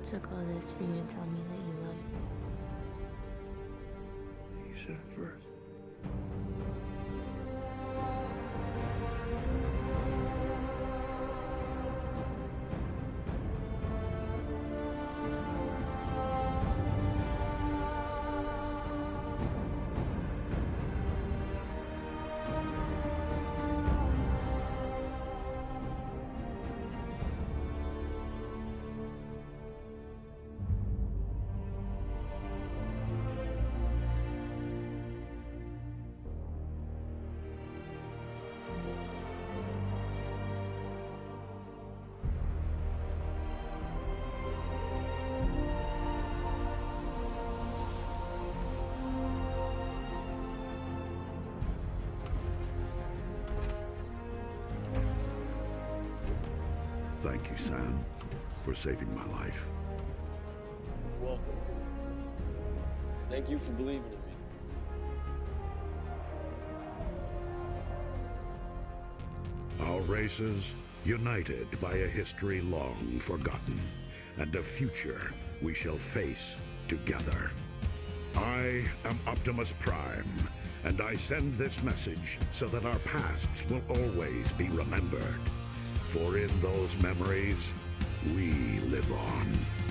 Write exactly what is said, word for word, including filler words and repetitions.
took all this for you to tell me that you love me. You said it first. Thank you, Sam, for saving my life. You're welcome. Thank you for believing in me. Our races, united by a history long forgotten, and a future we shall face together. I am Optimus Prime, and I send this message so that our pasts will always be remembered. For in those memories, we live on.